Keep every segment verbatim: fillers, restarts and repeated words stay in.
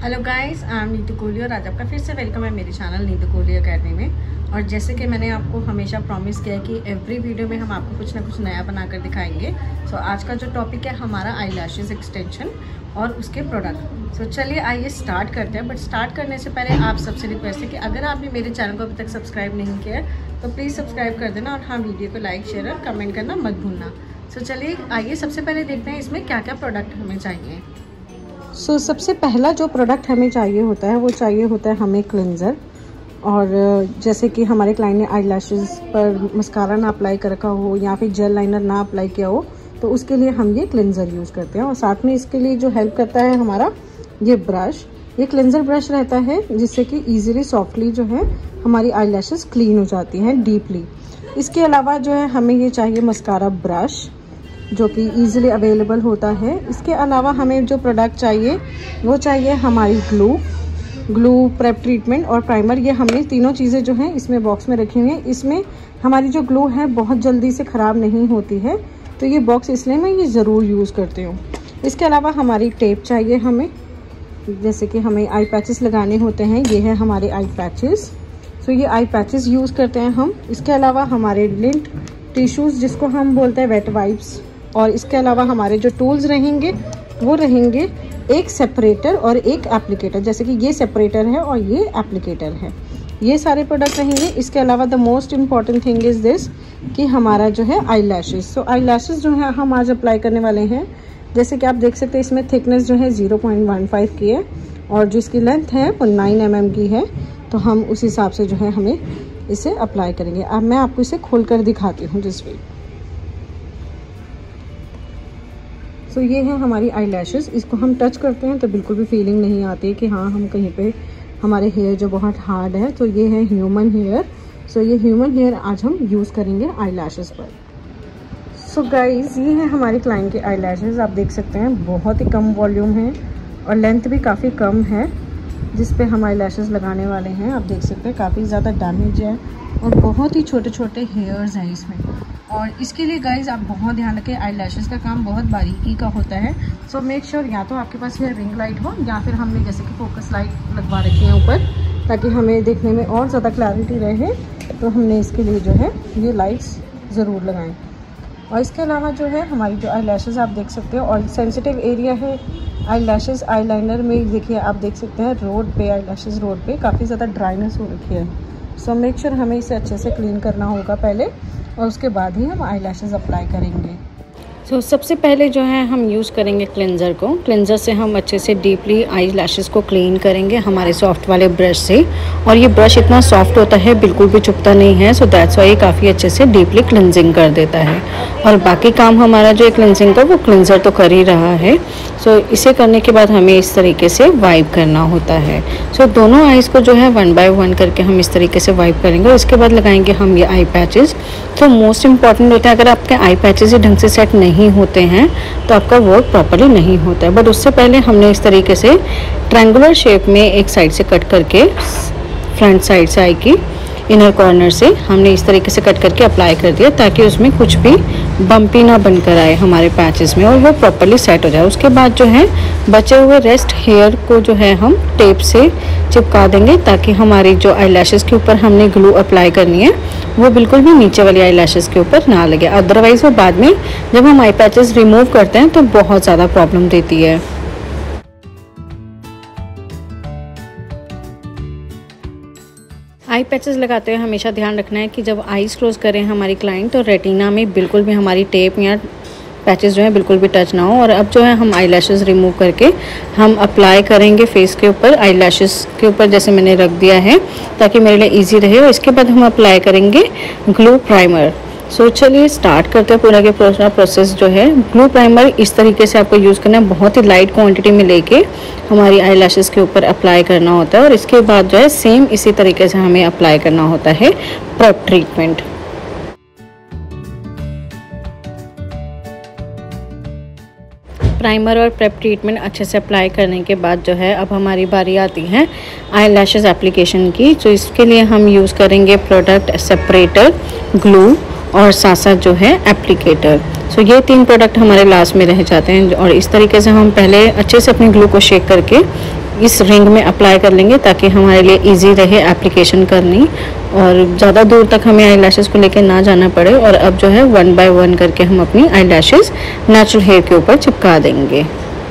Hello guys, I am Neetu Kohli और आज आपका फिर से वेलकम है मेरे चैनल नीतू कोहली एकेडमी में। और जैसे कि मैंने आपको हमेशा प्रॉमिस किया है कि एवरी वीडियो में हम आपको कुछ ना कुछ नया बनाकर दिखाएंगे। सो so, आज का जो टॉपिक है हमारा आई लैशेज़ एक्सटेंशन और उसके प्रोडक्ट। सो so, चलिए आइए स्टार्ट करते हैं। बट स्टार्ट करने से पहले आप सबसे रिक्वेस्ट है कि अगर आपने मेरे चैनल को अभी तक सब्सक्राइब नहीं किया है तो प्लीज़ सब्सक्राइब कर देना और हाँ, वीडियो को लाइक शेयर और कमेंट करना मत भूलना। सो so, चलिए आइए सबसे पहले देखते हैं इसमें क्या क्या प्रोडक्ट हमें चाहिए। सो so, सबसे पहला जो प्रोडक्ट हमें चाहिए होता है वो चाहिए होता है हमें क्लेंज़र। और जैसे कि हमारे क्लाइंट ने आई लैशेज़ पर मस्कारा ना अप्लाई कर रखा हो या फिर जेल लाइनर ना अप्लाई किया हो तो उसके लिए हम ये क्लेंज़र यूज़ करते हैं। और साथ में इसके लिए जो हेल्प करता है हमारा ये ब्रश, ये क्लेंज़र ब्रश रहता है जिससे कि ईजिली सॉफ्टली जो है हमारी आई लैशेज़ क्लीन हो जाती हैं डीपली। इसके अलावा जो है हमें ये चाहिए मस्कारा ब्रश जो कि ईजिली अवेलेबल होता है। इसके अलावा हमें जो प्रोडक्ट चाहिए वो चाहिए हमारी ग्लू ग्लू प्रेप ट्रीटमेंट और प्राइमर। ये हमने तीनों चीज़ें जो हैं इसमें बॉक्स में रखी हुई हैं। इसमें हमारी जो ग्लू है बहुत जल्दी से ख़राब नहीं होती है तो ये बॉक्स इसलिए मैं ये ज़रूर यूज़ करती हूँ। इसके अलावा हमारी टेप चाहिए हमें, जैसे कि हमें आई पैचेस लगाने होते हैं, ये है हमारे आई पैचेस। सो ये आई पैचेस यूज़ करते हैं हम। इसके अलावा हमारे लिंट टिश्यूज़ जिसको हम बोलते हैं वेट वाइप्स। और इसके अलावा हमारे जो टूल्स रहेंगे वो रहेंगे एक सेपरेटर और एक एप्लीकेटर, जैसे कि ये सेपरेटर है और ये एप्लीकेटर है। ये सारे प्रोडक्ट रहेंगे। इसके अलावा the most important thing is this कि हमारा जो है आई लैशेज़। सो आई लैशेज़ जो है हम आज अप्लाई करने वाले हैं। जैसे कि आप देख सकते हैं इसमें थिकनेस जो है ज़ीरो पॉइंट वन फाइव की है और जो इसकी लेंथ है वो नाइन एम एम की है। तो हम उस हिसाब से जो है हमें इसे अप्लाई करेंगे। अब मैं आपको इसे खोल कर दिखाती हूँ जिस वे। सो so, ये है हमारी आई लैशेज़। इसको हम टच करते हैं तो बिल्कुल भी फीलिंग नहीं आती है कि हाँ हम कहीं पे हमारे हेयर जो बहुत हार्ड है। तो ये है ह्यूमन हेयर। सो so, ये ह्यूमन हेयर आज हम यूज़ करेंगे आई लैशेज़ पर। सो so, गाइज ये है हमारी क्लाइंट के आई लैशेज़। आप देख सकते हैं बहुत ही कम वॉल्यूम है और लेंथ भी काफ़ी कम है जिस पे हम आई लैशेज़ लगाने वाले हैं। आप देख सकते हैं काफ़ी ज़्यादा डैमेज है और बहुत ही छोटे छोटे हेयर्स हैं इसमें। और इसके लिए गाइज आप बहुत ध्यान रखें, आई लैशेज़ का काम बहुत बारीकी का होता है। सो मेक श्योर या तो आपके पास ये रिंग लाइट हो या फिर हमने जैसे कि फोकस लाइट लगवा रखी है ऊपर ताकि हमें देखने में और ज़्यादा क्लैरिटी रहे। तो हमने इसके लिए जो है ये लाइट्स ज़रूर लगाएं। और इसके अलावा जो है हमारी जो आई लैशेज़ आप देख सकते हो और सेंसिटिव एरिया है आई लैशेज़ आई लाइनर में। देखिए आप देख सकते हैं रोड पे आई लैशेज़ रोड पे काफ़ी ज़्यादा ड्राइनेस हो रखी है। सो मेक श्योर हमें इसे अच्छे से क्लीन करना होगा पहले और उसके बाद ही हम आई लैशेज़ अप्लाई करेंगे। तो so, सबसे पहले जो है हम यूज़ करेंगे क्लेंज़र को। क्लेंज़र से हम अच्छे से डीपली आई लैशेज़ को क्लीन करेंगे हमारे सॉफ्ट वाले ब्रश से। और ये ब्रश इतना सॉफ्ट होता है, बिल्कुल भी चुभता नहीं है। सो दैट्स वाई ये काफ़ी अच्छे से डीपली क्लेंजिंग कर देता है। और बाकी काम हमारा जो क्लेंजिंग का वो क्लेंज़र तो कर ही रहा है। सो so, इसे करने के बाद हमें इस तरीके से वाइप करना होता है। सो so, दोनों आइज़ को जो है वन बाय वन करके हम इस तरीके से वाइप करेंगे और इसके बाद लगाएंगे हम ये आई पैचेस। तो मोस्ट इंपॉर्टेंट होता है, अगर आपके आई पैचेस ही ढंग से सेट नहीं होते हैं तो आपका वर्क प्रॉपर्ली नहीं होता है। बट उससे पहले हमने इस तरीके से ट्रायंगुलर शेप में एक साइड से कट करके, फ्रंट साइड से आई की इनर कॉर्नर से हमने इस तरीके से कट करके अप्लाई कर दिया ताकि उसमें कुछ भी बम्पी ना बनकर आए हमारे पैचेस में और वो प्रॉपर्ली सेट हो जाए। उसके बाद जो है बचे हुए रेस्ट हेयर को जो है हम टेप से चिपका देंगे ताकि हमारी जो आई लैशेज़ के ऊपर हमने ग्लू अप्लाई करनी है वो बिल्कुल भी नीचे वाली आई लैशेज़ के ऊपर ना लगे। अदरवाइज़ वो बाद में जब हम आई पैचेस रिमूव करते हैं तो बहुत ज़्यादा प्रॉब्लम देती है। आई पैचेस लगाते हुए हमेशा ध्यान रखना है कि जब आईज क्लोज करें हमारी क्लाइंट तो रेटिना में बिल्कुल भी हमारी टेप या पैचेस जो है बिल्कुल भी टच ना हो। और अब जो है हम आई लैशेज़ रिमूव करके हम अप्लाई करेंगे फेस के ऊपर, आई लैशेज़ के ऊपर जैसे मैंने रख दिया है ताकि मेरे लिए इजी रहे। और इसके बाद हम अप्लाई करेंगे ग्लू प्राइमर। सो so, चलिए स्टार्ट करते हैं पूरा के पूरा प्रोसेस जो है। ग्लू प्राइमर इस तरीके से आपको यूज़ करना है, बहुत ही लाइट क्वांटिटी में लेके हमारी आई लैशेज़ के ऊपर अप्लाई करना होता है। और इसके बाद जो है सेम इसी तरीके से हमें अप्लाई करना होता है प्रेप ट्रीटमेंट। प्राइमर और प्रेप ट्रीटमेंट अच्छे से अप्लाई करने के बाद जो है अब हमारी बारी आती है आई लैशेज़ एप्लीकेशन की। तो इसके लिए हम यूज़ करेंगे प्रोडक्ट सेपरेटर, ग्लू और साथ साथ जो है एप्लीकेटर। सो ये तीन प्रोडक्ट हमारे लास्ट में रह जाते हैं। और इस तरीके से हम पहले अच्छे से अपनी ग्लू को शेक करके इस रिंग में अप्लाई कर लेंगे ताकि हमारे लिए इजी रहे एप्लीकेशन करनी और ज़्यादा दूर तक हमें आई लैशेज़ को लेकर ना जाना पड़े। और अब जो है वन बाय वन करके हम अपनी आई लैशेज़ नेचुरल हेयर के ऊपर चिपका देंगे।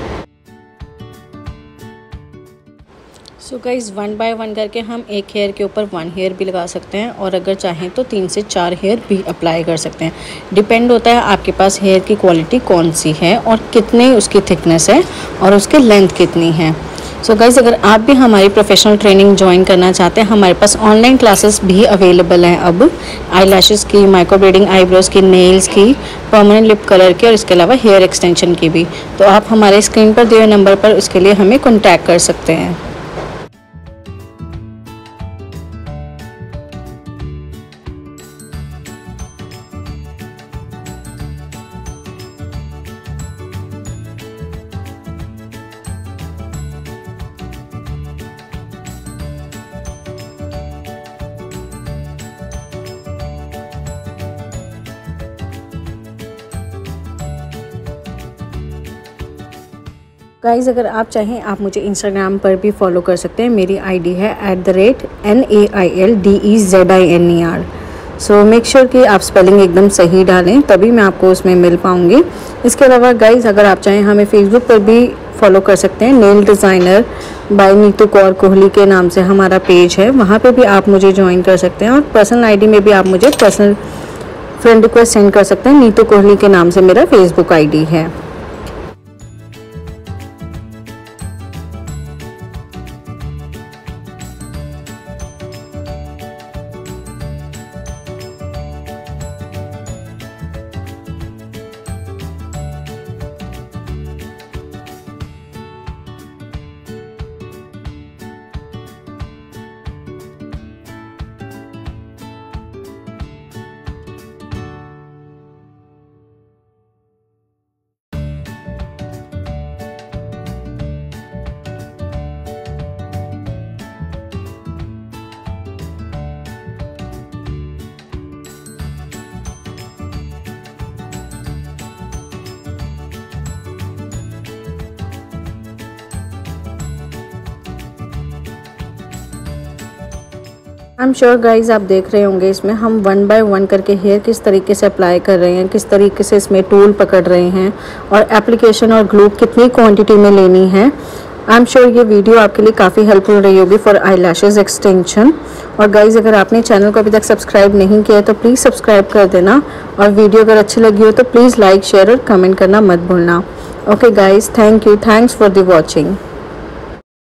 So guys one by one करके हम एक हेयर के ऊपर वन हेयर भी लगा सकते हैं और अगर चाहें तो तीन से चार हेयर भी अप्लाई कर सकते हैं। डिपेंड होता है आपके पास हेयर की क्वालिटी कौन सी है और कितने उसकी थिकनेस है और उसके लेंथ कितनी है। सो गाइज़ अगर आप भी हमारी प्रोफेशनल ट्रेनिंग ज्वाइन करना चाहते हैं, हमारे पास ऑनलाइन क्लासेस भी अवेलेबल हैं अब आई लैशेज़ की, माइक्रो ब्लेडिंग आईब्रोज की, नेल्स की, परमानेंट लिप कलर की और इसके अलावा हेयर एक्सटेंशन की भी। तो आप हमारे स्क्रीन पर दिए हुए नंबर पर उसके लिए हमें कॉन्टैक्ट कर सकते हैं। गाइज़ अगर आप चाहें आप मुझे इंस्टाग्राम पर भी फॉलो कर सकते हैं। मेरी आईडी है at the rate N A I L D E Z I N E R. So make sure कि आप स्पेलिंग एकदम सही डालें, तभी मैं आपको उसमें मिल पाऊँगी। इसके अलावा गाइज़ अगर आप चाहें हमें फेसबुक पर भी फॉलो कर सकते हैं। Nail designer by Neetu Kaur Kohli के नाम से हमारा पेज है, वहाँ पर भी आप मुझे ज्वाइन कर सकते हैं। और पर्सनल आई डी में भी आप मुझे पर्सनल फ्रेंड रिक्वेस्ट सेंड कर सकते हैं। नीतू कोहली के नाम से मेरा फेसबुक आई डी है। आई एम श्योर गाइज़ आप देख रहे होंगे इसमें हम वन बाय वन करके हेयर किस तरीके से अप्लाई कर रहे हैं, किस तरीके से इसमें टूल पकड़ रहे हैं और एप्लीकेशन और ग्लू कितनी क्वांटिटी में लेनी है। आई एम श्योर ये वीडियो आपके लिए काफ़ी हेल्पफुल रही होगी फॉर आई लैशेज़ एक्सटेंशन। और गाइज़ अगर आपने चैनल को अभी तक सब्सक्राइब नहीं किया है तो प्लीज़ सब्सक्राइब कर देना और वीडियो अगर अच्छी लगी हो तो प्लीज़ लाइक शेयर और कमेंट करना मत भूलना। Okay guys, thank you, thanks for the watching.